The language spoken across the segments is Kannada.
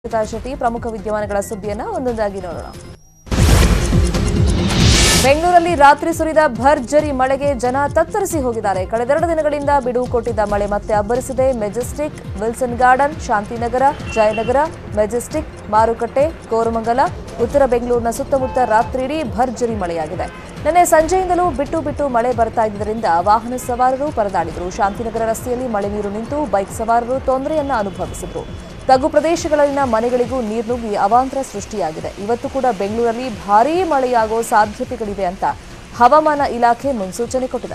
ಶೆಟ್ಟಿ ಪ್ರಮುಖ ವಿದ್ಯಮಾನಗಳ ಸುದ್ದಿಯನ್ನು ಒಂದೊಂದಾಗಿ ನೋಡೋಣ. ಬೆಂಗಳೂರಲ್ಲಿ ರಾತ್ರಿ ಸುರಿದ ಭರ್ಜರಿ ಮಳೆಗೆ ಜನ ತತ್ತರಿಸಿ ಹೋಗಿದ್ದಾರೆ. ಕಳೆದೆರಡು ದಿನಗಳಿಂದ ಬಿಡುವು ಕೊಟ್ಟಿದ್ದ ಮಳೆ ಮತ್ತೆ ಅಬ್ಬರಿಸಿದೆ. ಮೆಜೆಸ್ಟಿಕ್, ವಿಲ್ಸನ್ ಗಾರ್ಡನ್, ಶಾಂತಿನಗರ, ಜಯನಗರ, ಮೆಜೆಸ್ಟಿಕ್, ಮಾರುಕಟ್ಟೆ, ಕೋರಮಂಗಲ, ಉತ್ತರ ಬೆಂಗಳೂರಿನ ಸುತ್ತಮುತ್ತ ರಾತ್ರಿಯಿಡೀ ಭರ್ಜರಿ ಮಳೆಯಾಗಿದೆ. ನಿನ್ನೆ ಸಂಜೆಯಿಂದಲೂ ಬಿಟ್ಟು ಮಳೆ ಬರ್ತಾ ಇದ್ದರಿಂದ ವಾಹನ ಸವಾರರು ಪರದಾಡಿದರು. ಶಾಂತಿನಗರ ರಸ್ತೆಯಲ್ಲಿ ಮಳೆ ನೀರು ನಿಂತು ಬೈಕ್ ಸವಾರರು ತೊಂದರೆಯನ್ನ ಅನುಭವಿಸಿದರು. ತಗ್ಗು ಪ್ರದೇಶಗಳಲ್ಲಿನ ಮನೆಗಳಿಗೂ ನೀರು ನುಗ್ಗಿ ಅವಾಂತರ ಸೃಷ್ಟಿಯಾಗಿದೆ. ಇವತ್ತು ಕೂಡ ಬೆಂಗಳೂರಲ್ಲಿ ಭಾರೀ ಮಳೆಯಾಗುವ ಸಾಧ್ಯತೆಗಳಿವೆ ಅಂತ ಹವಾಮಾನ ಇಲಾಖೆ ಮುನ್ಸೂಚನೆ ಕೊಟ್ಟಿದೆ.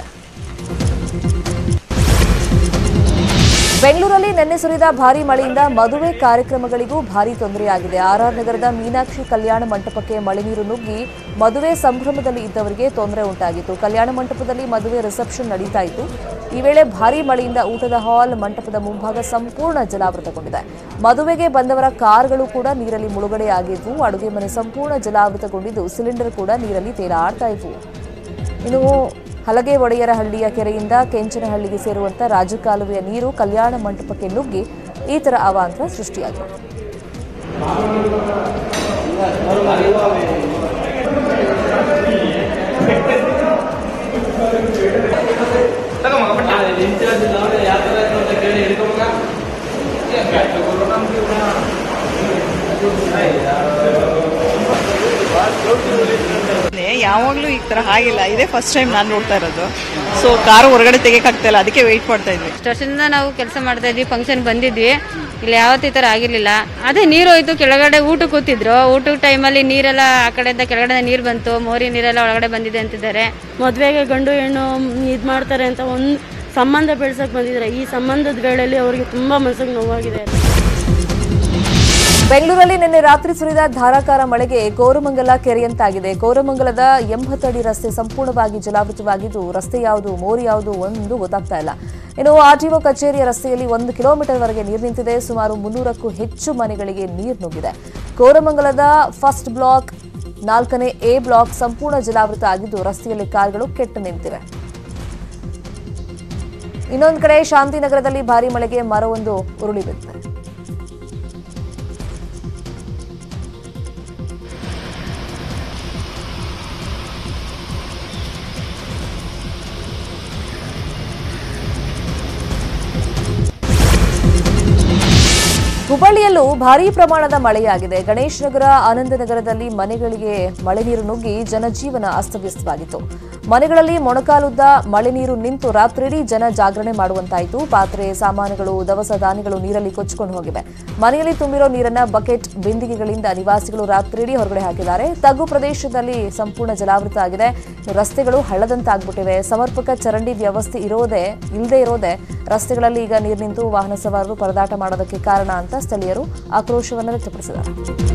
ಬೆಂಗಳೂರಲ್ಲಿ ನಿನ್ನೆ ಸುರಿದ ಭಾರೀ ಮಳೆಯಿಂದ ಮದುವೆ ಕಾರ್ಯಕ್ರಮಗಳಿಗೂ ಭಾರೀ ತೊಂದರೆಯಾಗಿದೆ. ಆರ್ಆರ್ ನಗರದ ಮೀನಾಕ್ಷಿ ಕಲ್ಯಾಣ ಮಂಟಪಕ್ಕೆ ಮಳೆ ನೀರು ನುಗ್ಗಿ ಮದುವೆ ಸಂಭ್ರಮದಲ್ಲಿ ಇದ್ದವರಿಗೆ ತೊಂದರೆ ಉಂಟಾಗಿತ್ತು. ಕಲ್ಯಾಣ ಮಂಟಪದಲ್ಲಿ ಮದುವೆ ರಿಸೆಪ್ಷನ್ ನಡೀತಾ ಇತ್ತು. ಈ ವೇಳೆ ಭಾರೀ ಮಳೆಯಿಂದ ಊಟದ ಹಾಲ್, ಮಂಟಪದ ಮುಂಭಾಗ ಸಂಪೂರ್ಣ ಜಲಾವೃತಗೊಂಡಿದೆ. ಮದುವೆಗೆ ಬಂದವರ ಕಾರ್ಗಳು ಕೂಡ ನೀರಲ್ಲಿ ಮುಳುಗಡೆಯಾಗಿದ್ವು. ಅಡುಗೆ ಮನೆ ಸಂಪೂರ್ಣ ಜಲಾವೃತಗೊಂಡಿದ್ದು ಸಿಲಿಂಡರ್ ಕೂಡ ನೀರಲ್ಲಿ ತೇಲಾಡ್ತಾ ಇದ್ವು. ಇನ್ನು ಹಲಗೆ ಒಡೆಯರಹಳ್ಳಿಯ ಕೆರೆಯಿಂದ ಕೆಂಚನಹಳ್ಳಿಗೆ ಸೇರುವಂತ ರಾಜಕಾಲುವೆಯ ನೀರು ಕಲ್ಯಾಣ ಮಂಟಪಕ್ಕೆ ನುಗ್ಗಿ ಈ ತರ ಅವಾಂತರ ಸೃಷ್ಟಿಯಾಗಿದೆ. ಯಾವಾಗಲೂ ಈ ತರ ಆಗಿಲ್ಲ. ಇದೇ ಫಸ್ಟ್ ಟೈಮ್ ನಾನು ನೋಡ್ತಾ ಇರೋದು. ಸೊ ಕಾರು ಹೊರಗಡೆ ತೆಗೆಯಕ್ಕಾಗ್ತಾ ಇಲ್ಲ, ಅದಕ್ಕೆ ವೆಯ್ಟ್ ಮಾಡ್ತಾ ಇದ್ವಿ. ಇಷ್ಟು ವರ್ಷದಿಂದ ನಾವು ಕೆಲಸ ಮಾಡ್ತಾ ಇದ್ವಿ, ಫಂಕ್ಷನ್ ಬಂದಿದ್ವಿ. ಇಲ್ಲಿ ಯಾವತ್ತೂ ಈ ತರ ಆಗಿರ್ಲಿಲ್ಲ. ಅದೇ ನೀರು ಹೋಯ್ತು, ಕೆಳಗಡೆ ಊಟಕ್ಕೆ ಕೂತಿದ್ರು. ಊಟದ ಟೈಮಲ್ಲಿ ನೀರೆಲ್ಲ ಆ ಕಡೆಯಿಂದ ಕೆಳಗಡೆ ನೀರು ಬಂತು, ಮೋರಿ ನೀರೆಲ್ಲ ಒಳಗಡೆ ಬಂದಿದೆ ಅಂತಿದ್ದಾರೆ. ಮದುವೆಗೆ ಗಂಡು ಹೆಣ್ಣು ಇದು ಮಾಡ್ತಾರೆ ಅಂತ ಒಂದು ಸಂಬಂಧ ಬೆಳೆಸಕ್ಕೆ ಬಂದಿದ್ದಾರೆ. ಈ ಸಂಬಂಧದ ವೇಳೆಯಲ್ಲಿ ಅವರಿಗೆ ತುಂಬಾ ಮನಸ್ಸಿಗೆ ನೋವಾಗಿದೆ. ಬೆಂಗಳೂರಲ್ಲಿ ನಿನ್ನೆ ರಾತ್ರಿ ಸುರಿದ ಧಾರಾಕಾರ ಮಳೆಗೆ ಕೋರಮಂಗಲ ಕೆರೆಯಂತಾಗಿದೆ. ಕೋರಮಂಗಲದ 80 ಅಡಿ ರಸ್ತೆ ಸಂಪೂರ್ಣವಾಗಿ ಜಲಾವೃತವಾಗಿದ್ದು, ರಸ್ತೆ ಯಾವುದು, ಮೋರಿ ಯಾವುದು ಒಂದು ಗೊತ್ತಾಗ್ತಾ ಇಲ್ಲ. ಇನ್ನು ಆರ್ಟಿಒ ಕಚೇರಿಯ ರಸ್ತೆಯಲ್ಲಿ 1 ಕಿಲೋಮೀಟರ್ವರೆಗೆ ನೀರು ನಿಂತಿದೆ. ಸುಮಾರು 300ಕ್ಕೂ ಹೆಚ್ಚು ಮನೆಗಳಿಗೆ ನೀರು ನುಗ್ಗಿದೆ. ಕೋರಮಂಗಲದ ಫಸ್ಟ್ ಬ್ಲಾಕ್, 4ನೇ ಎ ಬ್ಲಾಕ್ ಸಂಪೂರ್ಣ ಜಲಾವೃತ ಆಗಿದ್ದು, ರಸ್ತೆಯಲ್ಲಿ ಕಾರ್ಗಳು ಕೆಟ್ಟು ನಿಂತಿವೆ. ಇನ್ನೊಂದು ಕಡೆ ಶಾಂತಿನಗರದಲ್ಲಿ ಭಾರೀ ಮಳೆಗೆ ಮರವೊಂದು ಉರುಳಿ ಬಿದ್ದಿದೆ. ಹುಬ್ಬಳ್ಳಿಯಲ್ಲೂ ಭಾರೀ ಪ್ರಮಾಣದ ಮಳೆಯಾಗಿದೆ. ಗಣೇಶ್ ನಗರ, ಆನಂದನಗರದಲ್ಲಿ ಮನೆಗಳಿಗೆ ಮಳೆ ನೀರು ನುಗ್ಗಿ ಜನಜೀವನ ಅಸ್ತವ್ಯಸ್ತವಾಗಿತ್ತು. ಮನೆಗಳಲ್ಲಿ ಮೊಣಕಾಲುದ್ದ ಮಳೆ ನೀರು ನಿಂತು ರಾತ್ರಿಯಿಡೀ ಜನ ಜಾಗರಣೆ ಮಾಡುವಂತಾಯಿತು. ಪಾತ್ರೆ, ಸಾಮಾನುಗಳು, ದವಸ ಧಾನ್ಯಗಳು ನೀರಲ್ಲಿ ಕೊಚ್ಚಿಕೊಂಡು ಹೋಗಿವೆ. ಮನೆಯಲ್ಲಿ ತುಂಬಿರೋ ನೀರನ್ನ ಬಕೆಟ್, ಬಿಂದಿಗೆಗಳಿಂದ ನಿವಾಸಿಗಳು ರಾತ್ರಿಯಿಡೀ ಹೊರಗಡೆ ಹಾಕಿದ್ದಾರೆ. ತಗ್ಗು ಪ್ರದೇಶದಲ್ಲಿ ಸಂಪೂರ್ಣ ಜಲಾವೃತ ಆಗಿದೆ. ರಸ್ತೆಗಳು ಹಳ್ಳದಂತಾಗ್ಬಿಟ್ಟಿವೆ. ಸಮರ್ಪಕ ಚರಂಡಿ ವ್ಯವಸ್ಥೆ ಇಲ್ಲದೆ ಇರೋದೇ ರಸ್ತೆಗಳಲ್ಲಿ ಈಗ ನೀರು ನಿಂತು ವಾಹನ ಸವಾರರು ಪರದಾಟ ಮಾಡೋದಕ್ಕೆ ಕಾರಣ ಅಂತ ಸ್ಥಳೀಯರು ಆಕ್ರೋಶವನ್ನು ವ್ಯಕ್ತಪಡಿಸಿದ್ದಾರೆ.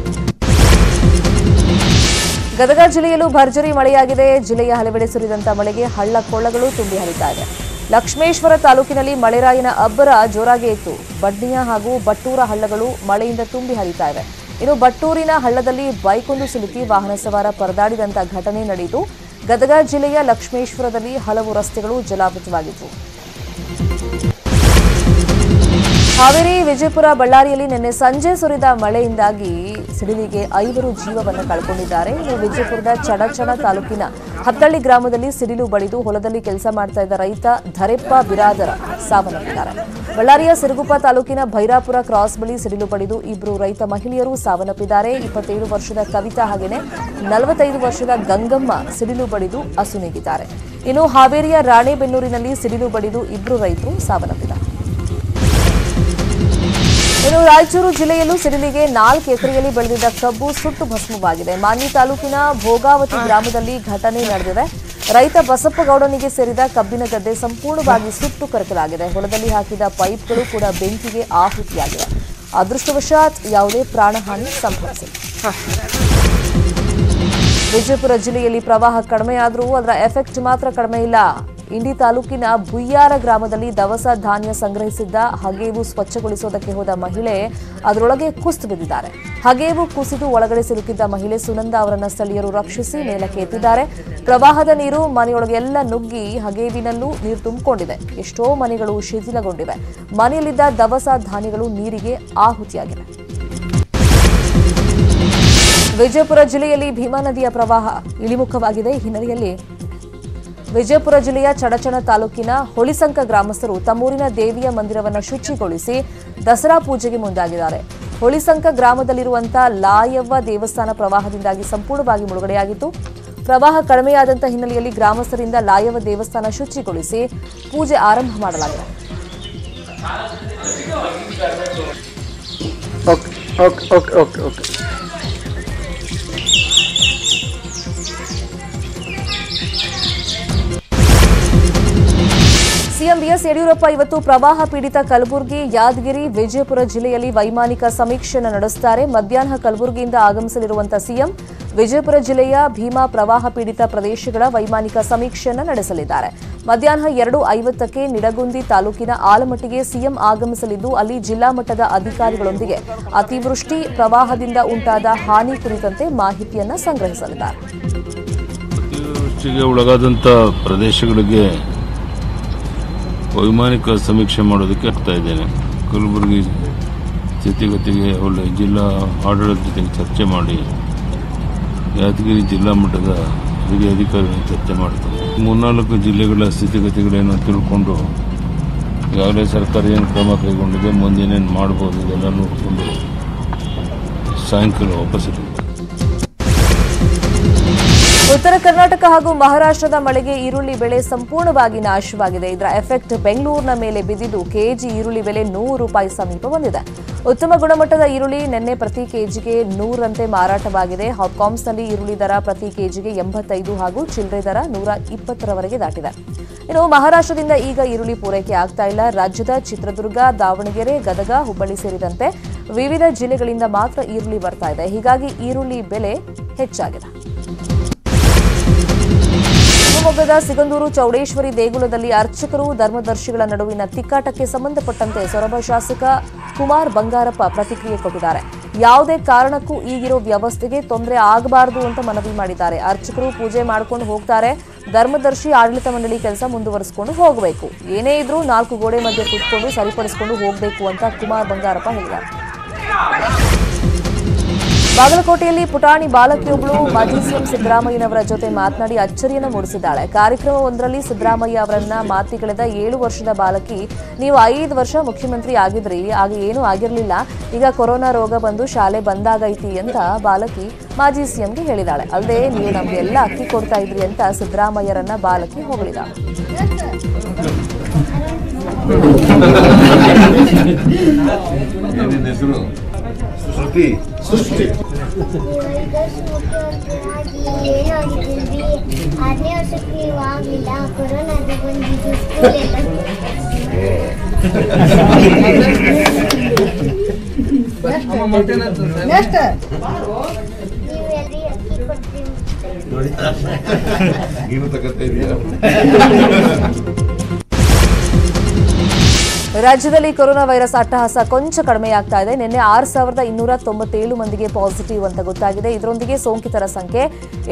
ಗದಗ ಜಿಲ್ಲೆಯಲ್ಲೂ ಭರ್ಜರಿ ಮಳೆಯಾಗಿದೆ. ಜಿಲ್ಲೆಯ ಹಲವೆಡೆ ಸುರಿದಂತ ಮಳೆಗೆ ಹಳ್ಳ ಕೊಳ್ಳಗಳು ತುಂಬಿ ಹರಿತಾ ಇದೆ. ಲಕ್ಷ್ಮೇಶ್ವರ ತಾಲೂಕಿನಲ್ಲಿ ಮಳೆರಾಯನ ಅಬ್ಬರ ಜೋರಾಗಿ ಇತ್ತು. ಬಡ್ನಿಯ ಹಾಗೂ ಬಟ್ಟೂರ ಹಳ್ಳಗಳು ಮಳೆಯಿಂದ ತುಂಬಿ ಹರಿತಾ ಇವೆ. ಇನ್ನು ಬಟ್ಟೂರಿನ ಹಳ್ಳದಲ್ಲಿ ಬೈಕೊಂದು ಸಿಲುಕಿ ವಾಹನ ಸವಾರ ಪರದಾಡಿದಂತ ಘಟನೆ ನಡೆಯಿತು. ಗದಗ ಜಿಲ್ಲೆಯ ಲಕ್ಷ್ಮೇಶ್ವರದಲ್ಲಿ ಹಲವು ರಸ್ತೆಗಳು ಜಲಾವೃತವಾಗಿದ್ದವು. ಹಾವೇರಿ, ವಿಜಯಪುರ, ಬಳ್ಳಾರಿಯಲ್ಲಿ ನಿನ್ನೆ ಸಂಜೆ ಸುರಿದ ಮಳೆಯಿಂದಾಗಿ ಸಿಡಿಲಿಗೆ 5 ಜೀವವನ್ನು ಕಳ್ಕೊಂಡಿದ್ದಾರೆ. ಇನ್ನು ವಿಜಯಪುರದ ಚಡಚಣ ತಾಲೂಕಿನ ಹತ್ತಳ್ಳಿ ಗ್ರಾಮದಲ್ಲಿ ಸಿಡಿಲು ಬಡಿದು ಹೊಲದಲ್ಲಿ ಕೆಲಸ ಮಾಡ್ತಾ ಇದ್ದ ರೈತ ಧರೆಪ್ಪ ಬಿರಾದರ ಸಾವನ್ನಪ್ಪಿದ್ದಾರೆ. ಬಳ್ಳಾರಿಯ ಸಿರುಗುಪ್ಪ ತಾಲೂಕಿನ ಭೈರಾಪುರ ಕ್ರಾಸ್ ಬಳಿ ಸಿಡಿಲು ಬಡಿದು 2 ರೈತ ಮಹಿಳೆಯರು ಸಾವನ್ನಪ್ಪಿದ್ದಾರೆ. 27 ವರ್ಷದ ಕವಿತಾ ಹಾಗೆಯೇ 45 ವರ್ಷದ ಗಂಗಮ್ಮ ಸಿಡಿಲು ಬಡಿದು ಅಸುನೀಗಿದ್ದಾರೆ. ಇನ್ನು ಹಾವೇರಿಯ ರಾಣೆಬೆನ್ನೂರಿನಲ್ಲಿ ಸಿಡಿಲು ಬಡಿದು 2 ರೈತರು ಸಾವನ್ನಪ್ಪಿದ್ದಾರೆ. ಇನ್ನು ರಾಯಚೂರು ಜಿಲ್ಲೆಯಲ್ಲೂ ಸಿಡಿಲಿಗೆ 4 ಎಕರೆಯಲ್ಲಿ ಬೆಳೆದಿದ್ದ ಕಬ್ಬು ಸುಟ್ಟು ಭಸ್ಮವಾಗಿದೆ. ಮಾನ್ವಿ ತಾಲೂಕಿನ ಭೋಗಾವತಿ ಗ್ರಾಮದಲ್ಲಿ ಘಟನೆ ನಡೆದಿದೆ. ರೈತ ಬಸಪ್ಪಗೌಡನಿಗೆ ಸೇರಿದ ಕಬ್ಬಿನ ಗದ್ದೆ ಸಂಪೂರ್ಣವಾಗಿ ಸುಟ್ಟು ಕರಕಲಾಗಿದೆ. ಹೊಲದಲ್ಲಿ ಹಾಕಿದ ಪೈಪ್ಗಳು ಕೂಡ ಬೆಂಕಿಗೆ ಆಹುತಿಯಾಗಿವೆ. ಅದೃಷ್ಟವಶಾತ್ ಯಾವುದೇ ಪ್ರಾಣಹಾನಿ ಸಂಭವಿಸಿಲ್ಲ. ವಿಜಯಪುರ ಜಿಲ್ಲೆಯಲ್ಲಿ ಪ್ರವಾಹ ಕಡಿಮೆಯಾದರೂ ಅದರ ಎಫೆಕ್ಟ್ ಮಾತ್ರ ಕಡಿಮೆ ಇಲ್ಲ. ಇಂಡಿ ತಾಲೂಕಿನ ಬುಯ್ಯಾರ ಗ್ರಾಮದಲ್ಲಿ ದವಸ ಧಾನ್ಯ ಸಂಗ್ರಹಿಸಿದ್ದ ಹಗೇವು ಸ್ವಚ್ಛಗೊಳಿಸುವುದಕ್ಕೆ ಹೋದ ಮಹಿಳೆ ಅದರೊಳಗೆ ಕುಸಿದು ಬಿದ್ದಿದ್ದಾರೆ. ಹಗೇವು ಕುಸಿದು ಒಳಗಡೆ ಸಿಲುಕಿದ್ದ ಮಹಿಳೆ ಸುನಂದ ಅವರನ್ನ ಸ್ಥಳೀಯರು ರಕ್ಷಿಸಿ ಮೇಲಕ್ಕೆ ಎತ್ತಿದ್ದಾರೆ. ಪ್ರವಾಹದ ನೀರು ಮನೆಯೊಳಗೆಲ್ಲ ನುಗ್ಗಿ ಹಗೇವಿನಲ್ಲೂ ನೀರು ತುಂಬಿಕೊಂಡಿದೆ. ಎಷ್ಟೋ ಮನೆಗಳು ಶಿಥಿಲಗೊಂಡಿವೆ. ಮನೆಯಲ್ಲಿದ್ದ ದವಸ ಧಾನ್ಯಗಳು ನೀರಿಗೆ ಆಹುತಿಯಾಗಿವೆ. ವಿಜಯಪುರ ಜಿಲ್ಲೆಯಲ್ಲಿ ಭೀಮಾ ನದಿಯ ಪ್ರವಾಹ ಇಳಿಮುಖವಾಗಿದೆ. ಈ ಹಿನ್ನೆಲೆಯಲ್ಲಿ ವಿಜಯಪುರ ಜಿಲ್ಲೆಯ ಚಡಚಣ ತಾಲೂಕಿನ ಹೊಳಿಸಂಕ ಗ್ರಾಮಸ್ಥರು ತಮ್ಮೂರಿನ ದೇವಿಯ ಮಂದಿರವನ್ನು ಶುಚಿಗೊಳಿಸಿ ದಸರಾ ಪೂಜೆಗೆ ಮುಂದಾಗಿದ್ದಾರೆ. ಹೊಳಿಸಂಕ ಗ್ರಾಮದಲ್ಲಿರುವಂತಹ ಲಾಯವ್ವ ದೇವಸ್ಥಾನ ಪ್ರವಾಹದಿಂದಾಗಿ ಸಂಪೂರ್ಣವಾಗಿ ಮುಳುಗಡೆಯಾಗಿತ್ತು. ಪ್ರವಾಹ ಕಡಿಮೆಯಾದಂತಹ ಹಿನ್ನೆಲೆಯಲ್ಲಿ ಗ್ರಾಮಸ್ಥರಿಂದ ಲಾಯವ್ವ ದೇವಸ್ಥಾನ ಶುಚಿಗೊಳಿಸಿ ಪೂಜೆ ಆರಂಭ ಮಾಡಲಾಗಿದೆ. ಸಿಎಂ ಬಿಎಸ್ ಯಡಿಯೂರಪ್ಪ ಇವತ್ತು ಪ್ರವಾಹ ಪೀಡಿತ ಕಲಬುರಗಿ, ಯಾದಗಿರಿ, ವಿಜಯಪುರ ಜಿಲ್ಲೆಯಲ್ಲಿ ವೈಮಾನಿಕ ಸಮೀಕ್ಷೆಯನ್ನು ನಡೆಸುತ್ತಾರೆ. ಮಧ್ಯಾಹ್ನ ಕಲಬುರಗಿಯಿಂದ ಆಗಮಿಸಲಿರುವಂತಹ ಸಿಎಂ ವಿಜಯಪುರ ಜಿಲ್ಲೆಯ ಭೀಮಾ ಪ್ರವಾಹ ಪೀಡಿತ ಪ್ರದೇಶಗಳ ವೈಮಾನಿಕ ಸಮೀಕ್ಷೆಯನ್ನು ನಡೆಸಲಿದ್ದಾರೆ. ಮಧ್ಯಾಹ್ನ 2:50ಕ್ಕೆ ನಿಡಗುಂದಿ ತಾಲೂಕಿನ ಆಲಮಟ್ಟಿಗೆ ಸಿಎಂ ಆಗಮಿಸಲಿದ್ದು ಅಲ್ಲಿ ಜಿಲ್ಲಾ ಮಟ್ಟದ ಅಧಿಕಾರಿಗಳೊಂದಿಗೆ ಅತಿವೃಷ್ಟಿ ಪ್ರವಾಹದಿಂದ ಉಂಟಾದ ಹಾನಿ ಕುರಿತಂತೆ ಮಾಹಿತಿಯನ್ನು ಸಂಗ್ರಹಿಸಲಿದ್ದಾರೆ. ಅತಿವೃಷ್ಟಿಗೆ ಒಳಗಾದಂಥ ಪ್ರದೇಶಗಳಿಗೆ ವೈಮಾನಿಕ ಸಮೀಕ್ಷೆ ಮಾಡೋದಕ್ಕೆ ಆಗ್ತಾ ಇದ್ದೇನೆ. ಕಲಬುರಗಿ ಸ್ಥಿತಿಗತಿಗೆ ಒಳ್ಳೆ ಜಿಲ್ಲಾ ಆಡಳಿತ ಜೊತೆಗೆ ಚರ್ಚೆ ಮಾಡಿ ಯಾದಗಿರಿ ಜಿಲ್ಲಾ ಮಟ್ಟದ ಹಿರಿಯ ಅಧಿಕಾರಿಗಳು ಚರ್ಚೆ ಮಾಡ್ತಾರೆ. 3-4 ಜಿಲ್ಲೆಗಳ ಸ್ಥಿತಿಗತಿಗಳೇನು ತಿಳ್ಕೊಂಡು ಈಗಾಗಲೇ ಸರ್ಕಾರ ಏನು ಕ್ರಮ ಕೈಗೊಂಡಿದೆ, ಮುಂದೇನೇನು ಮಾಡ್ಬೋದು ಇದೆಲ್ಲ ನೋಡಿಕೊಂಡು ಸಾಯಂಕಾಲ ವಾಪಸ್ಸಿದೆ. ಉತ್ತರ ಕರ್ನಾಟಕ ಹಾಗೂ ಮಹಾರಾಷ್ಟ್ರದ ಮಳೆಗೆ ಈರುಳ್ಳಿ ಬೆಳೆ ಸಂಪೂರ್ಣವಾಗಿ ನಾಶವಾಗಿದೆ. ಇದರ ಎಫೆಕ್ಟ್ ಬೆಂಗಳೂರಿನ ಮೇಲೆ ಬಿದ್ದಿದ್ದು ಕೆಜಿ ಈರುಳ್ಳಿ ಬೆಲೆ ₹100 ಸಮೀಪ ಬಂದಿದೆ. ಉತ್ತಮ ಗುಣಮಟ್ಟದ ಈರುಳ್ಳಿ ನಿನ್ನೆ ಪ್ರತಿ ಕೆಜಿಗೆ 100ರಂತೆ ಮಾರಾಟವಾಗಿದೆ. ಹಾಪ್ಕಾಮ್ಸ್ನಲ್ಲಿ ಈರುಳ್ಳಿ ದರ ಪ್ರತಿ ಕೆಜಿಗೆ 85 ಹಾಗೂ ಚಿಲ್ಲರೆ ದರ 120ರವರೆಗೆ ದಾಟಿದೆ. ಇನ್ನು ಮಹಾರಾಷ್ಟ್ರದಿಂದ ಈಗ ಈರುಳ್ಳಿ ಪೂರೈಕೆ ಆಗ್ತಾ ಇಲ್ಲ. ರಾಜ್ಯದ ಚಿತ್ರದುರ್ಗ, ದಾವಣಗೆರೆ, ಗದಗ, ಹುಬ್ಬಳ್ಳಿ ಸೇರಿದಂತೆ ವಿವಿಧ ಜಿಲ್ಲೆಗಳಿಂದ ಮಾತ್ರ ಈರುಳ್ಳಿ ಬರ್ತಾ ಇದೆ. ಹೀಗಾಗಿ ಈರುಳ್ಳಿ ಬೆಲೆ ಹೆಚ್ಚಾಗಿದೆ. ಶಿವಮೊಗ್ಗದ ಸಿಗಂದೂರು ಚೌಡೇಶ್ವರಿ ದೇಗುಲದಲ್ಲಿ ಅರ್ಚಕರು ಧರ್ಮದರ್ಶಿಗಳ ನಡುವಿನ ತಿಕ್ಕಾಟಕ್ಕೆ ಸಂಬಂಧಪಟ್ಟಂತೆ ಸೊರಬ ಶಾಸಕ ಕುಮಾರ್ ಬಂಗಾರಪ್ಪ ಪ್ರತಿಕ್ರಿಯೆ ಕೊಟ್ಟಿದ್ದಾರೆ. ಯಾವುದೇ ಕಾರಣಕ್ಕೂ ಈಗಿರೋ ವ್ಯವಸ್ಥೆಗೆ ತೊಂದರೆ ಆಗಬಾರದು ಅಂತ ಮನವಿ ಮಾಡಿದ್ದಾರೆ. ಅರ್ಚಕರು ಪೂಜೆ ಮಾಡ್ಕೊಂಡು ಹೋಗ್ತಾರೆ, ಧರ್ಮದರ್ಶಿ ಆಡಳಿತ ಮಂಡಳಿ ಕೆಲಸ ಮುಂದುವರಿಸಿಕೊಂಡು ಹೋಗಬೇಕು. ಏನೇ ಇದ್ರೂ 4 ಗೋಡೆ ಮಧ್ಯೆ ಕೂತ್ಕೊಂಡು ಸರಿಪಡಿಸಿಕೊಂಡು ಹೋಗಬೇಕು ಅಂತ ಕುಮಾರ್ ಬಂಗಾರಪ್ಪ ಹೇಳಿದ್ದಾರೆ. ಬಾಗಲಕೋಟೆಯಲ್ಲಿ ಪುಟಾಣಿ ಬಾಲಕಿಯೊಬ್ಬಳು ಮಾಜಿ ಸಿಎಂ ಸಿದ್ದರಾಮಯ್ಯನವರ ಜೊತೆ ಮಾತನಾಡಿ ಅಚ್ಚರಿಯನ್ನು ಮೂಡಿಸಿದ್ದಾಳೆ. ಕಾರ್ಯಕ್ರಮವೊಂದರಲ್ಲಿ ಸಿದ್ದರಾಮಯ್ಯ ಅವರನ್ನ ಮಾತಿಗೆಳೆದ 7 ವರ್ಷದ ಬಾಲಕಿ, ನೀವು 5 ವರ್ಷ ಮುಖ್ಯಮಂತ್ರಿ ಆಗಿದ್ರಿ, ಆಗ ಏನೂ ಆಗಿರಲಿಲ್ಲ, ಈಗ ಕೊರೋನಾ ರೋಗ ಬಂದು ಶಾಲೆ ಬಂದಾಗೈತಿ ಅಂತ ಬಾಲಕಿ ಮಾಜಿ ಸಿಎಂಗೆ ಹೇಳಿದಾಳೆ. ಅಲ್ಲದೆ ನೀವು ನಮಗೆಲ್ಲ ಅಕ್ಕಿ ಕೊಡ್ತಾ ಇದ್ರಿ ಅಂತ ಸಿದ್ದರಾಮಯ್ಯರನ್ನ ಬಾಲಕಿ ಹೊಗಳಿದಾಳೆ. ಸೃಷ್ಟಿ ರಾಜ್ಯದಲ್ಲಿ ಕೊರೋನಾ ವೈರಸ್ ಅಟ್ಟಹಾಸ ಕೊಂಚ ಕಡಿಮೆಯಾಗ್ತಾ ಇದೆ. ನಿನ್ನೆ 6297 ಮಂದಿಗೆ ಪಾಸಿಟಿವ್ ಅಂತ ಗೊತ್ತಾಗಿದೆ. ಇದರೊಂದಿಗೆ ಸೋಂಕಿತರ ಸಂಖ್ಯೆ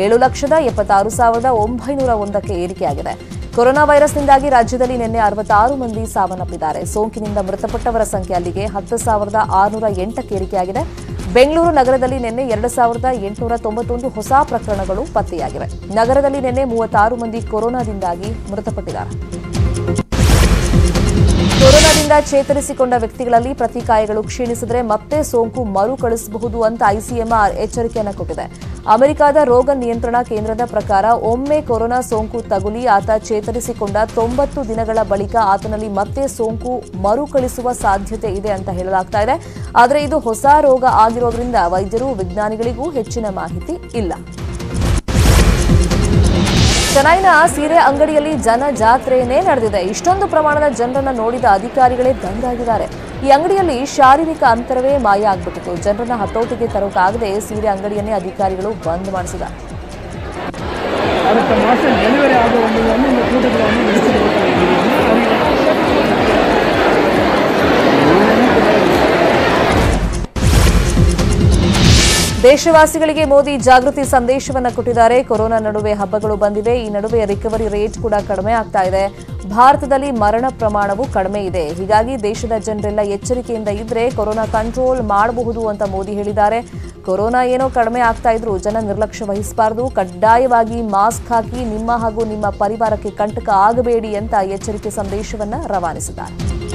7,76,901ಕ್ಕೆ ಏರಿಕೆಯಾಗಿದೆ. ಕೊರೋನಾ ವೈರಸ್ನಿಂದಾಗಿ ರಾಜ್ಯದಲ್ಲಿ ನಿನ್ನೆ 66 ಮಂದಿ ಸಾವನ್ನಪ್ಪಿದ್ದಾರೆ. ಸೋಂಕಿನಿಂದ ಮೃತಪಟ್ಟವರ ಸಂಖ್ಯೆ ಅಲ್ಲಿಗೆ 10,608ಕ್ಕೆ ಏರಿಕೆಯಾಗಿದೆ. ಬೆಂಗಳೂರು ನಗರದಲ್ಲಿ ನಿನ್ನೆ 2,891 ಹೊಸ ಪ್ರಕರಣಗಳು ಪತ್ತೆಯಾಗಿವೆ. ನಗರದಲ್ಲಿ ನಿನ್ನೆ 36 ಮಂದಿ ಕೊರೋನಾದಿಂದಾಗಿ ಮೃತಪಟ್ಟಿದ್ದಾರೆ. ಕೊರೋನಾದಿಂದ ಚೇತರಿಸಿಕೊಂಡ ವ್ಯಕ್ತಿಗಳಲ್ಲಿ ಪ್ರತಿಕಾಯಗಳು ಕ್ಷೀಣಿಸಿದರೆ ಮತ್ತೆ ಸೋಂಕು ಮರುಕಳಿಸಬಹುದು ಅಂತ ಐಸಿಎಂಆರ್ ಎಚ್ಚರಿಕೆಯನ್ನು ಕೊಟ್ಟಿದೆ. ಅಮೆರಿಕದ ರೋಗ ನಿಯಂತ್ರಣ ಕೇಂದ್ರದ ಪ್ರಕಾರ ಒಮ್ಮೆ ಕೊರೋನಾ ಸೋಂಕು ತಗುಲಿ ಆತ ಚೇತರಿಸಿಕೊಂಡ 90 ದಿನಗಳ ಬಳಿಕ ಆತನಲ್ಲಿ ಮತ್ತೆ ಸೋಂಕು ಮರುಕಳಿಸುವ ಸಾಧ್ಯತೆ ಇದೆ ಅಂತ ಹೇಳಲಾಗ್ತಾ ಇದೆ. ಆದರೆ ಇದು ಹೊಸ ರೋಗ ಆಗಿರೋದ್ರಿಂದ ವೈದ್ಯರು, ವಿಜ್ಞಾನಿಗಳಿಗೂ ಹೆಚ್ಚಿನ ಮಾಹಿತಿ ಇಲ್ಲ. ಚೆನ್ನೈನ ಸೀರೆ ಅಂಗಡಿಯಲ್ಲಿ ಜನ ಜಾತ್ರೆಯೇ ನಡೆದಿದೆ. ಇಷ್ಟೊಂದು ಪ್ರಮಾಣದ ಜನರನ್ನ ನೋಡಿದ ಅಧಿಕಾರಿಗಳೇ ದಂಗಾಗಿದ್ದಾರೆ. ಈ ಅಂಗಡಿಯಲ್ಲಿ ಶಾರೀರಿಕ ಅಂತರವೇ ಮಾಯ ಆಗ್ಬಿಟ್ಟಿತ್ತು. ಜನರನ್ನ ಹತೋಟಿಗೆ ತರೋಕಾಗದೆ ಸೀರೆ ಅಂಗಡಿಯನ್ನೇ ಅಧಿಕಾರಿಗಳು ಬಂದ್ ಮಾಡಿಸಿದ್ದಾರೆ. ದೇಶವಾಸಿಗಳಿಗೆ ಮೋದಿ ಜಾಗೃತಿ ಸಂದೇಶವನ್ನು ಕೊಟ್ಟಿದ್ದಾರೆ. ಕೊರೋನಾ ನಡುವೆ ಹಬ್ಬಗಳು ಬಂದಿವೆ. ಈ ನಡುವೆ ರಿಕವರಿ ರೇಟ್ ಕೂಡ ಕಡಿಮೆ ಆಗ್ತಾ ಇದೆ. ಭಾರತದಲ್ಲಿ ಮರಣ ಪ್ರಮಾಣವು ಕಡಿಮೆ ಇದೆ. ಹೀಗಾಗಿ ದೇಶದ ಜನರೆಲ್ಲ ಎಚ್ಚರಿಕೆಯಿಂದ ಇದ್ರೆ ಕೊರೋನಾ ಕಂಟ್ರೋಲ್ ಮಾಡಬಹುದು ಅಂತ ಮೋದಿ ಹೇಳಿದ್ದಾರೆ. ಕೊರೋನಾ ಏನೋ ಕಡಿಮೆ ಆಗ್ತಾ ಇದ್ರು ಜನ ನಿರ್ಲಕ್ಷ್ಯ ವಹಿಸಬಾರದು. ಕಡ್ಡಾಯವಾಗಿ ಮಾಸ್ಕ್ ಹಾಕಿ ನಿಮ್ಮ ಹಾಗೂ ನಿಮ್ಮ ಪರಿವಾರಕ್ಕೆ ಕಂಟಕ ಆಗಬೇಡಿ ಅಂತ ಎಚ್ಚರಿಕೆ ಸಂದೇಶವನ್ನ ರವಾನಿಸಿದ್ದಾರೆ.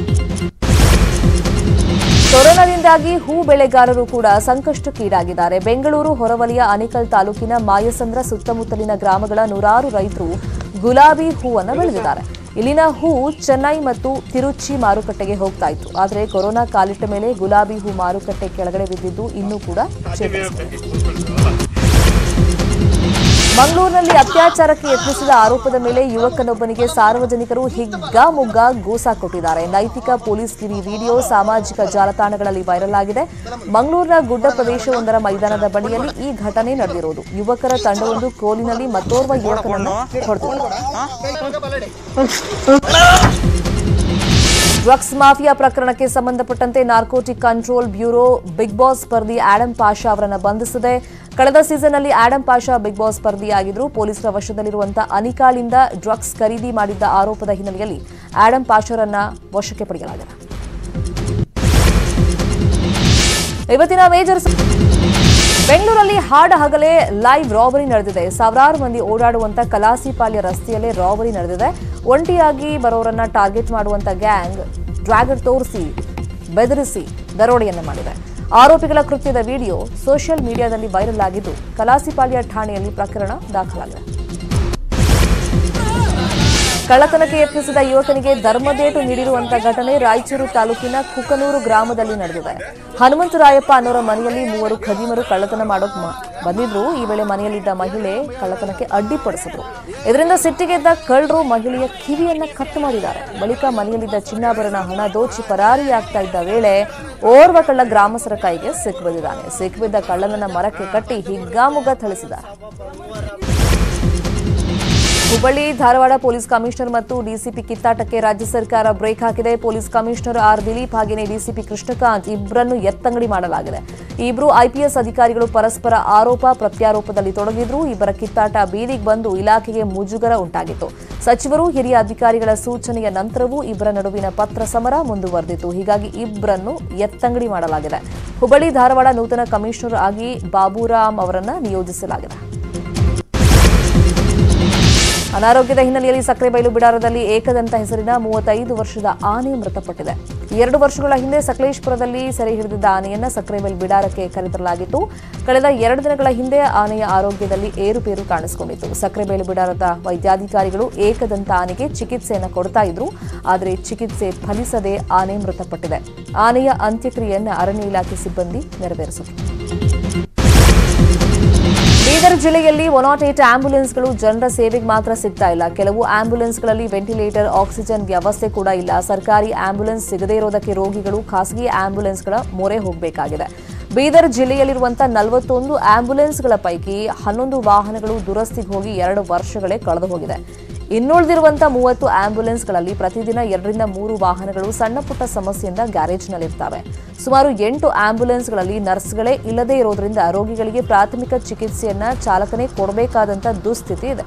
ಕೊರೋನಾದಿಂದಾಗಿ ಹೂ ಬೆಳೆಗಾರರು ಕೂಡ ಸಂಕಷ್ಟಕ್ಕೀಡಾಗಿದ್ದಾರೆ. ಬೆಂಗಳೂರು ಹೊರವಲಯ ಆನೇಕಲ್ ತಾಲೂಕಿನ ಮಾಯಸಂದ್ರ ಸುತ್ತಮುತ್ತಲಿನ ಗ್ರಾಮಗಳ ನೂರಾರು ರೈತರು ಗುಲಾಬಿ ಹೂವನ್ನು ಬೆಳೆದಿದ್ದಾರೆ. ಇಲ್ಲಿನ ಹೂ ಚೆನ್ನೈ ಮತ್ತು ತಿರುಚಿ ಮಾರುಕಟ್ಟೆಗೆ ಹೋಗ್ತಾ ಇತ್ತು. ಆದರೆ ಕೊರೋನಾ ಕಾಲಿಟ್ಟ ಮೇಲೆ ಗುಲಾಬಿ ಹೂ ಮಾರುಕಟ್ಟೆ ಕೆಳಗಡೆ ಬಿದ್ದಿದ್ದು ಇನ್ನೂ ಕೂಡ ಚೇತರಿಸಿದೆ. ಮಂಗಳೂರಿನಲ್ಲಿ ಅತ್ಯಾಚಾರಕ್ಕೆ ಯತ್ನಿಸಿದ ಆರೋಪದ ಮೇಲೆ ಯುವಕನೊಬ್ಬನಿಗೆ ಸಾರ್ವಜನಿಕರು ಹಿಗ್ಗಾಮುಗ್ಗಾ ಗೋಸಾ ಕೊಟ್ಟಿದ್ದಾರೆ. ನೈತಿಕ ಪೊಲೀಸ್ಗಿರಿ ವಿಡಿಯೋ ಸಾಮಾಜಿಕ ಜಾಲತಾಣಗಳಲ್ಲಿ ವೈರಲ್ ಆಗಿದೆ. ಮಂಗಳೂರಿನ ಗುಡ್ಡ ಪ್ರದೇಶವೊಂದರ ಮೈದಾನದ ಬಳಿಯಲ್ಲಿ ಈ ಘಟನೆ ನಡೆದಿರುವುದು. ಯುವಕರ ತಂಡವೊಂದು ಕೋಲಿನಲ್ಲಿ ಮತ್ತೋರ್ವ ಯುವಕನನ್ನು ಹೊಡೆದಿದೆ. ಡ್ರಗ್ಸ್ ಮಾಫಿಯಾ ಪ್ರಕರಣಕ್ಕೆ ಸಂಬಂಧಪಟ್ಟಂತೆ narcotic control bureau Bigg Boss ಸ್ಪರ್ಧಿ ಆಡಮ್ ಪಾಷಾ ಅವರನ್ನು ಬಂಧಿಸಿದೆ. ಕಳೆದ ಸೀಸನ್ನಲ್ಲಿ ಆಡಮ್ ಪಾಷಾ ಬಿಗ್ ಬಾಸ್ ಸ್ಪರ್ಧಿಯಾಗಿದ್ದರು. ಪೊಲೀಸರ ವಶದಲ್ಲಿರುವಂತಹ ಅನಿಕಾಳಿಂದ ಡ್ರಗ್ಸ್ ಖರೀದಿ ಮಾಡಿದ್ದ ಆರೋಪದ ಹಿನ್ನೆಲೆಯಲ್ಲಿ ಆಡಮ್ ಪಾಷಾರನ್ನ ವಶಕ್ಕೆ ಪಡೆಯಲಾಗಿದೆ. ಇವತ್ತಿನ ಮೇಜರ್ ಬೆಂಗಳೂರಲ್ಲಿ ಹಾಡ ಹಗಲೇ ಲೈವ್ ರಾಬರಿ ನಡೆದಿದೆ. ಸಾವಿರಾರು ಮಂದಿ ಓಡಾಡುವಂತ ಕಲಾಸಿಪಾಳ್ಯ ರಸ್ತೆಯಲ್ಲೇ ರಾಬರಿ ನಡೆದಿದೆ. ಒಂಟಿಯಾಗಿ ಬರೋರನ್ನ ಟಾರ್ಗೆಟ್ ಮಾಡುವಂತ ಗ್ಯಾಂಗ್ ಡ್ರ್ಯಾಗರ್ ತೋರಿಸಿ ಬೆದರಿಸಿ ದರೋಡೆಯನ್ನ ಮಾಡಿದೆ. ಆರೋಪಿಗಳ ಕೃತ್ಯದ ವಿಡಿಯೋ ಸೋಷಿಯಲ್ ಮೀಡಿಯಾದಲ್ಲಿ ವೈರಲ್ ಆಗಿದ್ದು ಕಲಾಸಿಪಾಳ್ಯ ಠಾಣೆಯಲ್ಲಿ ಪ್ರಕರಣ ದಾಖಲಾಗಿದೆ. ಕಳ್ಳತನಕ್ಕೆ ಯತ್ನಿಸಿದ ಯುವಕನಿಗೆ ಧರ್ಮದೇಟು ನೀಡಿರುವಂತಹ ಘಟನೆ ರಾಯಚೂರು ತಾಲೂಕಿನ ಕುಕನೂರು ಗ್ರಾಮದಲ್ಲಿ ನಡೆದಿದೆ. ಹನುಮಂತರಾಯಪ್ಪ ಅನ್ನೋರ ಮನೆಯಲ್ಲಿ ಮೂವರು ಖದೀಮರು ಕಳ್ಳತನ ಮಾಡೋಕ್ ಬಂದಿದ್ರು. ಈ ವೇಳೆ ಮನೆಯಲ್ಲಿದ್ದ ಮಹಿಳೆ ಕಳ್ಳತನಕ್ಕೆ ಅಡ್ಡಿಪಡಿಸಿದ್ರು. ಇದರಿಂದ ಸಿಟ್ಟಿಗೆದ್ದ ಕಳ್ಳರು ಮಹಿಳೆಯ ಕಿವಿಯನ್ನ ಕಟ್ ಮಾಡಿದ್ದಾರೆ. ಬಳಿಕ ಮನೆಯಲ್ಲಿದ್ದ ಚಿನ್ನಾಭರಣ ಹಣ ದೋಚಿ ಪರಾರಿಯಾಗ್ತಾ ಇದ್ದ ವೇಳೆ ಓರ್ವ ಕಳ್ಳ ಗ್ರಾಮಸ್ಥರ ಕೈಗೆ ಸಿಕ್ಕಿಬಿದ್ದಿದ್ದಾನೆ. ಸಿಕ್ಕಿಬಿದ್ದ ಕಳ್ಳನನ್ನ ಮರಕ್ಕೆ ಕಟ್ಟಿ ಹಿಗ್ಗಾಮುಗ್ಗಾ ಥಳಿಸಿದ್ದಾರೆ. ಹುಬ್ಬಳ್ಳಿ ಧಾರವಾಡ ಪೊಲೀಸ್ ಕಮಿಷನರ್ ಮತ್ತು ಡಿಸಿಪಿ ಕಿತ್ತಾಟಕ್ಕೆ ರಾಜ್ಯ ಸರ್ಕಾರ ಬ್ರೇಕ್ ಹಾಕಿದೆ. ಪೊಲೀಸ್ ಕಮಿಷನರ್ ಆರ್ ದಿಲೀಪ್ ಹಾಗೆಯೇ ಡಿಸಿಪಿ ಕೃಷ್ಣಕಾಂತ್ ಇಬ್ಬರನ್ನು ಎತ್ತಂಗಡಿ ಮಾಡಲಾಗಿದೆ. ಈ ಇಬ್ಬರು ಐಪಿಎಸ್ ಅಧಿಕಾರಿಗಳು ಪರಸ್ಪರ ಆರೋಪ ಪ್ರತ್ಯಾರೋಪದಲ್ಲಿ ತೊಡಗಿದ್ರು. ಇಬ್ಬರ ಕಿತ್ತಾಟ ಬೀದಿಗೆ ಬಂದು ಇಲಾಖೆಗೆ ಮುಜುಗರ ಉಂಟಾಗಿತ್ತು. ಸಚಿವರು ಹಿರಿಯ ಅಧಿಕಾರಿಗಳ ಸೂಚನೆಯ ನಂತರವೂ ಇಬ್ಬರ ನಡುವಿನ ಪತ್ರ ಸಮರ ಮುಂದುವರೆದಿತ್ತು. ಹೀಗಾಗಿ ಇಬ್ಬರನ್ನು ಎತ್ತಂಗಡಿ ಮಾಡಲಾಗಿದೆ. ಹುಬ್ಬಳ್ಳಿ ಧಾರವಾಡ ನೂತನ ಕಮಿಷನರ್ ಆಗಿ ಬಾಬುರಾಮ್ ಅವರನ್ನು ನಿಯೋಜಿಸಲಾಗಿದೆ. ಅನಾರೋಗ್ಯದ ಹಿನ್ನೆಲೆಯಲ್ಲಿ ಸಕ್ರೆಬೈಲು ಬಿಡಾರದಲ್ಲಿ ಏಕದಂತ ಹೆಸರಿನ 35 ವರ್ಷದ ಆನೆ ಮೃತಪಟ್ಟಿದೆ. 2 ವರ್ಷಗಳ ಹಿಂದೆ ಸಕಲೇಶಪುರದಲ್ಲಿ ಸೆರೆ ಹಿಡಿದಿದ್ದ ಆನೆಯನ್ನ ಸಕ್ರೆಬೈಲು ಬಿಡಾರಕ್ಕೆ ಕರೆತರಲಾಗಿತ್ತು. ಕಳೆದ 2 ದಿನಗಳ ಹಿಂದೆ ಆನೆಯ ಆರೋಗ್ಯದಲ್ಲಿ ಏರುಪೇರು ಕಾಣಿಸಿಕೊಂಡಿತ್ತು. ಸಕ್ರೆಬೈಲು ಬಿಡಾರದ ವೈದ್ಯಾಧಿಕಾರಿಗಳು ಏಕದಂತ ಆನೆಗೆ ಚಿಕಿತ್ಸೆಯನ್ನು ಕೊಡ್ತಾ ಇದ್ರು. ಆದರೆ ಚಿಕಿತ್ಸೆ ಫಲಿಸದೆ ಆನೆ ಮೃತಪಟ್ಟಿದೆ. ಆನೆಯ ಅಂತ್ಯಕ್ರಿಯೆಯನ್ನು ಅರಣ್ಯ ಇಲಾಖೆ ಸಿಬ್ಬಂದಿ ನೆರವೇರಿಸಿದರು. ಬೀದರ್ ಜಿಲ್ಲೆಯಲ್ಲಿ 108 ಆಂಬ್ಯುಲೆನ್ಸ್ಗಳು ಜನರ ಸೇವೆಗೆ ಮಾತ್ರ ಸಿಗ್ತಾ ಇಲ್ಲ. ಕೆಲವು ಆಂಬ್ಯುಲೆನ್ಸ್ಗಳಲ್ಲಿ ವೆಂಟಿಲೇಟರ್, ಆಕ್ಸಿಜನ್ ವ್ಯವಸ್ಥೆ ಕೂಡ ಇಲ್ಲ. ಸರ್ಕಾರಿ ಆಂಬ್ಯುಲೆನ್ಸ್ ಸಿಗದೇ ಇರೋದಕ್ಕೆ ರೋಗಿಗಳು ಖಾಸಗಿ ಆಂಬ್ಯುಲೆನ್ಸ್ಗಳ ಮೊರೆ ಹೋಗಬೇಕಾಗಿದೆ. ಬೀದರ್ ಜಿಲ್ಲೆಯಲ್ಲಿರುವಂತಹ 41 ಆಂಬ್ಯುಲೆನ್ಸ್ಗಳ ಪೈಕಿ 11 ವಾಹನಗಳು ದುರಸ್ತಿಗೆ ಹೋಗಿ 2 ವರ್ಷಗಳೇ ಕಳೆದು ಹೋಗಿದೆ. ಇನ್ನುಳಿದಿರುವಂತಹ 30 ಆಂಬ್ಯುಲೆನ್ಸ್ಗಳಲ್ಲಿ ಪ್ರತಿದಿನ 2 ರಿಂದ 3 ವಾಹನಗಳು ಸಣ್ಣ ಪುಟ್ಟ ಸಮಸ್ಯೆಯಿಂದ ಗ್ಯಾರೇಜ್ನಲ್ಲಿರ್ತವೆ. ಸುಮಾರು 8 ಆಂಬ್ಯುಲೆನ್ಸ್ಗಳಲ್ಲಿ ನರ್ಸ್ಗಳೇ ಇಲ್ಲದೇ ಇರೋದ್ರಿಂದ ರೋಗಿಗಳಿಗೆ ಪ್ರಾಥಮಿಕ ಚಿಕಿತ್ಸೆಯನ್ನ ಚಾಲಕನೇ ಕೊಡಬೇಕಾದಂತ ದುಸ್ಥಿತಿ ಇದೆ.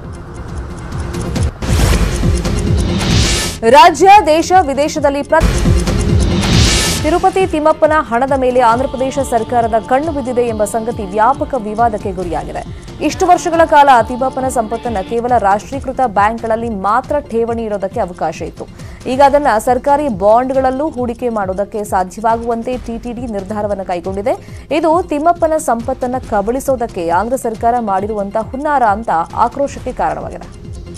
ರಾಜ್ಯ, ದೇಶ, ವಿದೇಶದಲ್ಲಿ ತಿರುಪತಿ ತಿಮ್ಮಪ್ಪನ ಹಣದ ಮೇಲೆ ಆಂಧ್ರಪ್ರದೇಶ ಸರ್ಕಾರದ ಕಣ್ಣು ಬಿದ್ದಿದೆ ಎಂಬ ಸಂಗತಿ ವ್ಯಾಪಕ ವಿವಾದಕ್ಕೆ ಗುರಿಯಾಗಿದೆ. ಇಷ್ಟು ವರ್ಷಗಳ ಕಾಲ ತಿಮ್ಮಪ್ಪನ ಸಂಪತ್ತನ್ನು ಕೇವಲ ರಾಷ್ಟ್ರೀಕೃತ ಬ್ಯಾಂಕ್ಗಳಲ್ಲಿ ಮಾತ್ರ ಠೇವಣಿ ಇಡೋದಕ್ಕೆ ಅವಕಾಶ ಇತ್ತು. ಈಗ ಅದನ್ನು ಸರ್ಕಾರಿ ಬಾಂಡ್ಗಳಲ್ಲೂ ಹೂಡಿಕೆ ಮಾಡೋದಕ್ಕೆ ಸಾಧ್ಯವಾಗುವಂತೆ ಟಿಟಿಡಿ ನಿರ್ಧಾರವನ್ನು ಕೈಗೊಂಡಿದೆ. ಇದು ತಿಮ್ಮಪ್ಪನ ಸಂಪತ್ತನ್ನು ಕಬಳಿಸೋದಕ್ಕೆ ಆಂಧ್ರ ಸರ್ಕಾರ ಮಾಡಿರುವಂತಹ ಹುನ್ನಾರ ಅಂತ ಆಕ್ರೋಶಕ್ಕೆ ಕಾರಣವಾಗಿದೆ.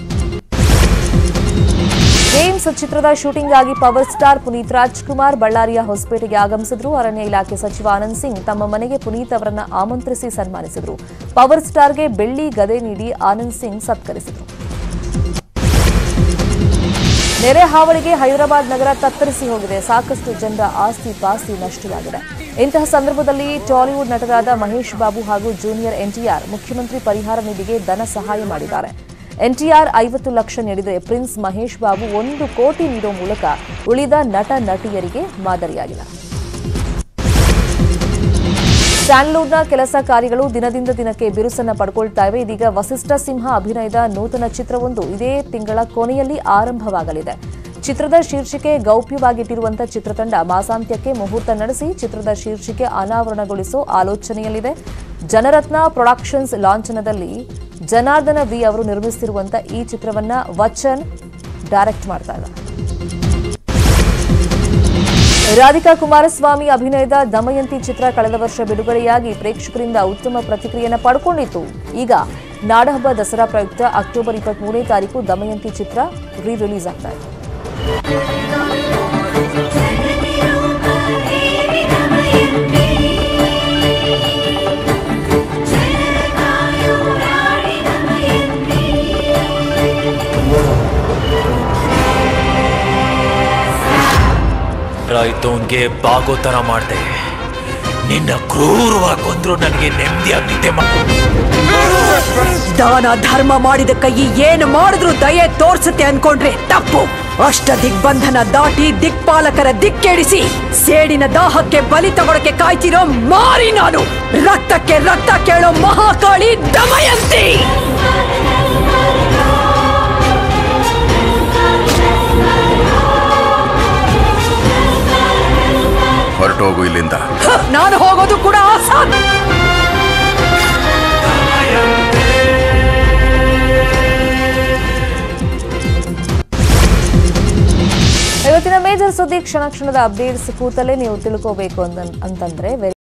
ಗೇಮ್ಸ್ ಚಿತ್ರದ ಶೂಟಿಂಗ್ಗಾಗಿ ಪವರ್ ಸ್ಟಾರ್ ಪುನೀತ್ ರಾಜ್ಕುಮಾರ್ ಬಳ್ಳಾರಿಯ ಹೊಸಪೇಟೆಗೆ ಆಗಮಿಸಿದ್ರು. ಅರಣ್ಯ ಇಲಾಖೆ ಸಚಿವ ಆನಂದ್ ಸಿಂಗ್ ತಮ್ಮ ಮನೆಗೆ ಪುನೀತ್ ಅವರನ್ನು ಆಮಂತ್ರಿಸಿ ಸನ್ಮಾನಿಸಿದರು. ಪವರ್ ಸ್ಟಾರ್ಗೆ ಬೆಳ್ಳಿ ಗದೆ ನೀಡಿ ಆನಂದ್ ಸಿಂಗ್ ಸತ್ಕರಿಸಿದರು. ನೆರೆ ಹಾವಳಿಗೆ ಹೈದರಾಬಾದ್ ನಗರ ತತ್ತರಿಸಿ ಹೋಗಿದೆ. ಸಾಕಷ್ಟು ಜನರ ಆಸ್ತಿ ಪಾಸ್ತಿ ನಷ್ಟವಾಗಿದೆ. ಇಂತಹ ಸಂದರ್ಭದಲ್ಲಿ ಟಾಲಿವುಡ್ ನಟರಾದ ಮಹೇಶ್ ಬಾಬು ಹಾಗೂ ಜೂನಿಯರ್ ಎನ್ಟಿಆರ್ ಮುಖ್ಯಮಂತ್ರಿ ಪರಿಹಾರ ನಿಧಿಗೆ ಧನ ಸಹಾಯ ಮಾಡಿದ್ದಾರೆ. ಎನ್ಟಿಆರ್ 50 ಲಕ್ಷ ನೀಡಿದರೆ ಪ್ರಿನ್ಸ್ ಮಹೇಶ್ ಬಾಬು 1 ಕೋಟಿ ನೀಡುವ ಮೂಲಕ ಉಳಿದ ನಟ ನಟಿಯರಿಗೆ ಮಾದರಿಯಾಗಿದೆ. ಸ್ಯಾಂಡ್ಲ್ವುಡ್ನ ಕೆಲಸ ಕಾರ್ಯಗಳು ದಿನದಿಂದ ದಿನಕ್ಕೆ ಬಿರುಸನ್ನ ಪಡ್ಕೊಳ್ತಾ ಇವೆ. ಇದೀಗ ವಸಿಷ್ಠ ಸಿಂಹ ಅಭಿನಯದ ನೂತನ ಚಿತ್ರವೊಂದು ಇದೇ ತಿಂಗಳ ಕೊನೆಯಲ್ಲಿ ಆರಂಭವಾಗಲಿದೆ. ಚಿತ್ರದ ಶೀರ್ಷಿಕೆ ಗೌಪ್ಯವಾಗಿಟ್ಟಿರುವಂತಹ ಚಿತ್ರತಂಡ ಮಾಸಾಂತ್ಯಕ್ಕೆ ಮುಹೂರ್ತ ನಡೆಸಿ ಚಿತ್ರದ ಶೀರ್ಷಿಕೆ ಅನಾವರಣಗೊಳಿಸೋ ಆಲೋಚನೆಯಲ್ಲಿದೆ. ಜನರತ್ನ ಪ್ರೊಡಕ್ಷನ್ಸ್ ಲಾಂಛನದಲ್ಲಿ ಜನಾರ್ದನ ವಿ ಅವರು ನಿರ್ಮಿಸುತ್ತಿರುವಂತಹ ಈ ಚಿತ್ರವನ್ನ ವಚನ್ ಡೈರೆಕ್ಟ್ ಮಾಡ್ತಾ ಇದ್ದಾರೆ. ರಾಧಿಕಾ ಕುಮಾರಸ್ವಾಮಿ ಅಭಿನಯದ ದಮಯಂತಿ ಚಿತ್ರ ಕಳೆದ ವರ್ಷ ಬಿಡುಗಡೆಯಾಗಿ ಪ್ರೇಕ್ಷಕರಿಂದ ಉತ್ತಮ ಪ್ರತಿಕ್ರಿಯೆಯನ್ನು ಪಡ್ಕೊಂಡಿತ್ತು. ಈಗ ನಾಡಹಬ್ಬ ದಸರಾ ಪ್ರಯುಕ್ತ ಅಕ್ಟೋಬರ್ 23ನೇ ತಾರೀಕು ದಮಯಂತಿ ಚಿತ್ರ ರಿಲೀಸ್ ಆಗ್ತಾ ಇದೆ. ಇದ್ದವನ್ಗೆ ಬಾಗೋ ತರ ಮಾಡ್ದೆ. ನಿನ್ನ ಕ್ರೂರವಾಗಿ ಕೊಂದ್ರು ನನಗೆ ನೆಮ್ಮದಿಯಾಗಿ ದಾನ ಧರ್ಮ ಮಾಡಿದ ಕೈ ಏನು ಮಾಡಿದ್ರು ದಯೆ ತೋರ್ಸುತ್ತೆ ಅನ್ಕೊಂಡ್ರೆ ತಪ್ಪು. ಅಷ್ಟ ದಿಗ್ಬಂಧನ ದಾಟಿ ದಿಕ್ಪಾಲಕರ ದಿಕ್ಕೆಡಿಸಿ ಸೇಡಿನ ದಾಹಕ್ಕೆ ಬಲಿ ತಗೊಳಕ್ಕೆ ಕಾಯ್ತಿರೋ ಮಾರಿ ನಾನು. ರಕ್ತಕ್ಕೆ ರಕ್ತ ಕೇಳೋ ಮಹಾಕಾಳಿ ದಮಯಂತಿ. ಹೊರಟೋಗು ಇಲ್ಲಿಂದ. ನಾನು ಹೋಗೋದು ಕೂಡ ಆಸಾನ್. ಇವತ್ತಿನ ಮೇಜರ್ ಸುದ್ದಿ ಕ್ಷಣ ಕ್ಷಣದ ಅಪ್ಡೇಟ್ಸ್ ಕೂತಲ್ಲೇ ನೀವು ತಿಳ್ಕೋಬೇಕು ಅಂತಂದ್ರೆ